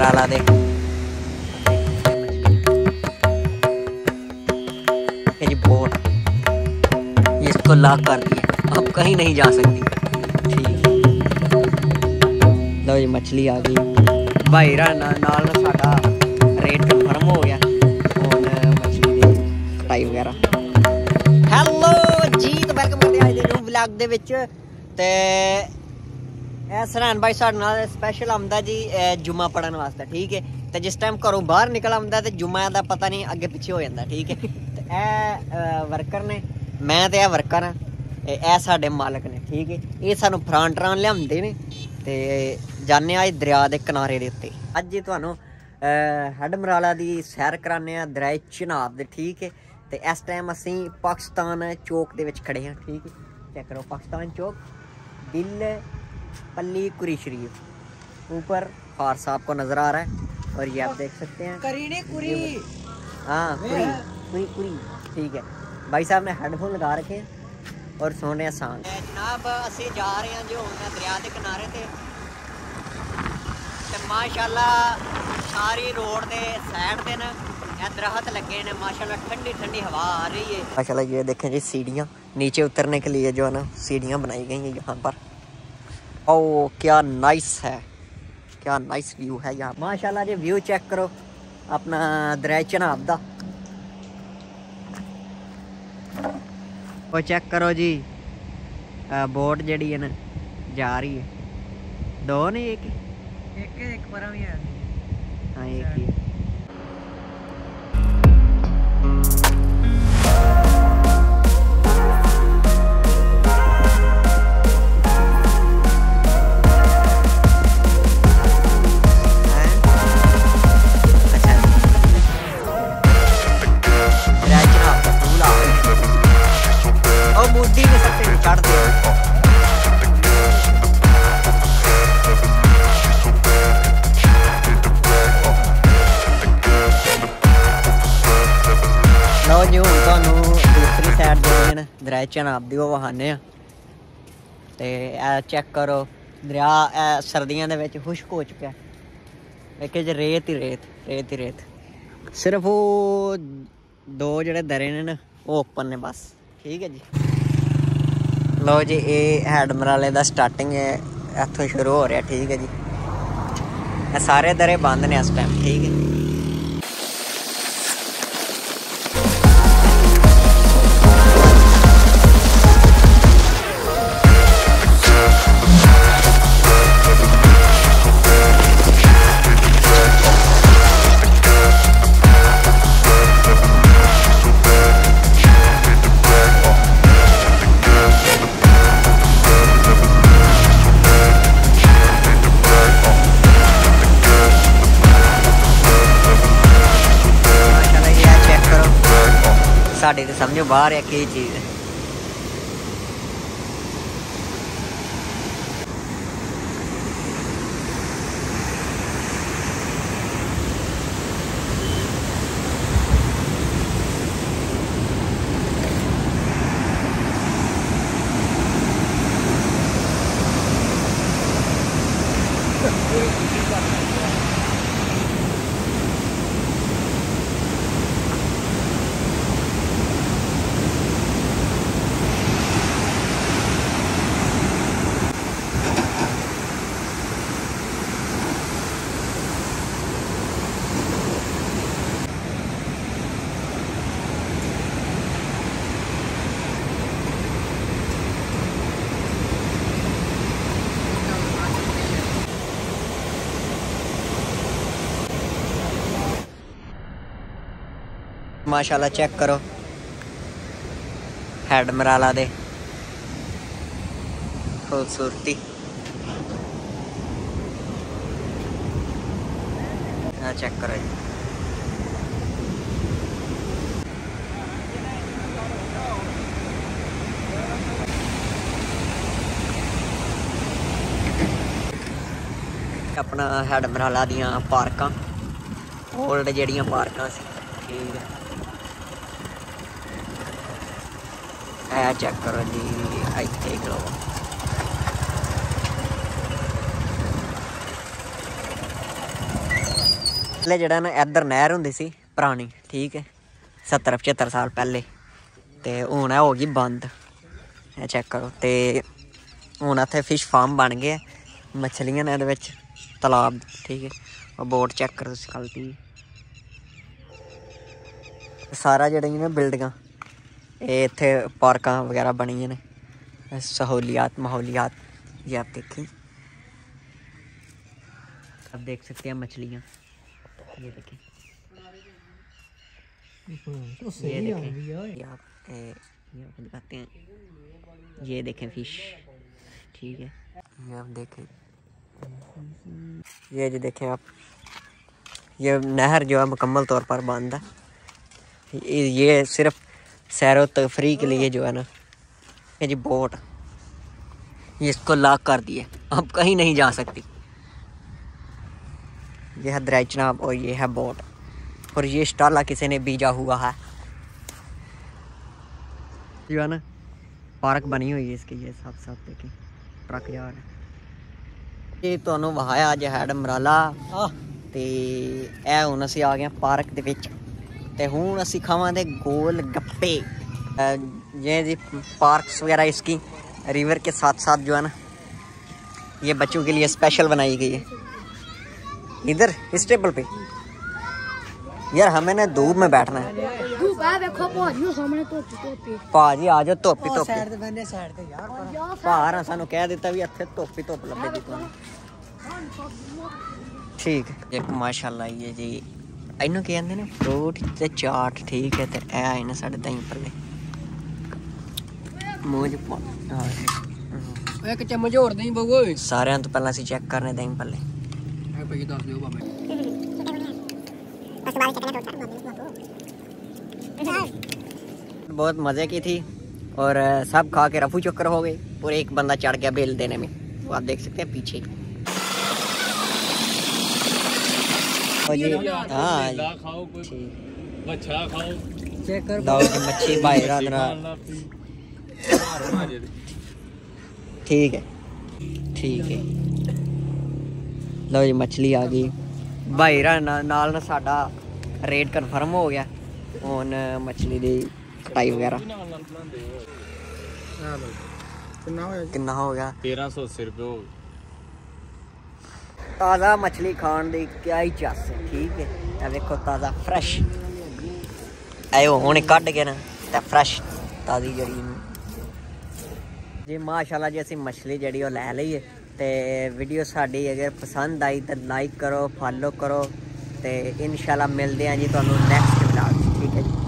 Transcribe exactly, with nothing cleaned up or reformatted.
मराला दे जी बोट, इसको लॉक कर दिया, अब कहीं नहीं जा सकती। ठीक, लो जी मछली आ गई भाई रा नाल साडा रेट कन्फर्म हो गया हुण मछली दी कटाई वगैरह। हैलो जी, तो वेलकम करदे अज दे न्यू व्लॉग दे विच। ते सरैन भाई साढ़े नाल स्पैशल आंदा जी जुम्मा पढ़न वास्ते। ठीक है, तो जिस टाइम घरों बाहर निकल आंदा तो जुम्मा का पता नहीं अगे पिछे हो जाता। ठीक है, तो यह वर्कर ने, मैं तो यह वर्कर हाँ, यह साढ़े मालक ने। ठीक है, ये सानू फरान टरान लियाते ने ते जाने अज दरिया के किनारे के उत्ते। अज जी तुहानू हैड मराला की सैर कराने दरिया चिनाब दे। ठीक है, तो इस टाइम असी पाकिस्तान चौक के खड़े हैं। ठीक है, चेक करो पाकिस्तान चौक, दिल पल्ली कुरी शरीफ, ऊपर खार साहब को नजर आ रहा है और ये आप देख सकते हैं करीने कुरी, हाँ कुरी कुरी कुरी। ठीक है, भाई साहब ने हेडफोन लगा रखे हैं और सुन रहे हैं सॉन्ग। जनाब असी जा रहे हैं जो दरिया के किनारे थे, ते माशाल्लाह सारी रोड के साइड पे ना दरख्त लगे ने, माशाल्लाह ठंडी ठंडी हवा आ रही है। माशाल्लाह ये देखें जी सीढ़ियाँ, नीचे उतरने के लिए जो है ना सीढ़ियाँ बनाई गई हैं यहाँ पर। ओ क्या नाइस है, क्या नाइस व्यू है यहाँ माशाल्लाह जी। व्यू चेक करो अपना दरिया चिनाब दा, वो चेक करो जी बोट जड़ी है ना जा रही है। दो ने एक एक एक पर भी है, हाँ एक ही है। लो जी हूँ तुहानू दूसरी साइड जो दरिया चिनाब दी वो वहाने आ, ते चेक करो दरिया सर्दियों दे विच खुश्क हो चुका है। एक रेत ही रेत रेत ही रेत, सिर्फ वो दो जेडे दरे ने ना वो ओपन ने बस। ठीक है जी, लो जी ये हैड मराले दा स्टार्टिंग है, इत्थों शुरू हो रहा। ठीक है जी, सारे दरे बंद ने इस टाइम। ठीक है, साढ़े तो समझो बाहर है की चीज़ है। माशाल्लाह चेक करो हैड मराला दे खूबसूरती। हाँ चेक करो जी, अपना हैड मराला दियां पार्कां ओल्ड जड़ियां पार्कां सी। ठीक है, है चेक करो जी इत्थे करो पहले जड़ा ना इधर नहर होंदी सी पुरानी, ठीक है, सत्तर पचहत्तर साल पहले, ते हून हो गई बंद। चेक करो, ते हून इत्थे फिश फार्म बन गए, मछलियां ने इहदे विच तलाब, ठीक है। और बोट चेक करो तुसीं खलती, सारा जेह्ड़ियां ना बिल्डिंगां ये इत्थे पार्कां वगैरह बनी ने, सहूलियात माहौलियात ये आप देखें। आप देख सकते हैं मछलियाँ, ये देखें, ये देखें, ये आप ए, ये आप दिखाते हैं, ये देखें फिश, ठीक है। ये आप देखें, ये जो देखें आप, ये नहर जो है मुकम्मल तौर पर बंद है। ये, ये सिर्फ सैर व तफरी के लिए जो है ना, ये जी बोट, ये इसको लॉक कर दिए, अब कहीं नहीं जा सकती। ये है दरिया चनाब और ये है बोट, और ये स्टाला किसी ने बीजा हुआ है, जो है ना पार्क बनी हुई है इसके, ये साथ साथ देखें ट्रक जा रहा है। ये ਤੁਹਾਨੂੰ ਵਹਾਇਆ ਅੱਜ ਹੈਡ ਮਰਾਲਾ ਤੇ ਇਹ ਹੁਣ ਅਸੀਂ ਆ ਗਏ ਪਾਰਕ ਦੇ ਵਿੱਚ, ਤੇ ਹੁਣ ਅਸੀਂ ਖਾਵਾਂਗੇ गोल गप्पे। ये जी पार्क्स वगैरह इसकी रिवर के साथ साथ जो है ना ये बच्चों के लिए स्पेशल बनाई गई है। इधर इस टेबल पे यार हमें ना धूप में बैठना है। भाजी आ जाओ, धुप ही धुप, भार सानू कह दिता भी इत्थे धुप ही धुप लभेगी तुहानू, ठीक है। एक माशाल्लाह ये जी इनू क्या कहते हैं फ्रूट ते चाट, ठीक है। तो ए आए ना साढ़े दही भल्ले, मूंह च पा एक चम्मच होर दही बगो। सारिਆਂ ਤੋਂ ਪਹਿਲਾਂ ਅਸੀਂ ਚੈੱਕ ਕਰਨੇ ਦਹੀਂ ਭੱਲੇ। ਇਹ ਭਾਈ ਦੱਸ ਦਿਓ ਬਾਬਾ। बहुत मज़े की थी और सब खा के रफू चक्कर हो गए, और एक बंदा चढ़ गया बिल देने में, वो आप देख सकते हैं पीछे। मच्छी भाई ठीक है, ठीक है। लो जी मछली आ गई भाई रा नाल ना साडा रेट कन्फर्म हो गया। हुन मछली दी कटाई वगैरह कितना हो गया, तेरह सौ अस्सी रुपये हो। ताज़ा मछली खान दी क्या ही चस है, ठीक है। ये देखो ताज़ा फ्रैश आयो हुणे कट के ना ते फ्रैश ताज़ी जड़ी जी माशाल्लाह जी असी मछली जड़ी ओ लै लईए। ते वीडियो साडी अगर पसंद आई तो लाइक करो, फॉलो करो, ते इंशाल्लाह मिलदे हैं जी तुहानू नेक्स्ट व्लॉग, ठीक है जी।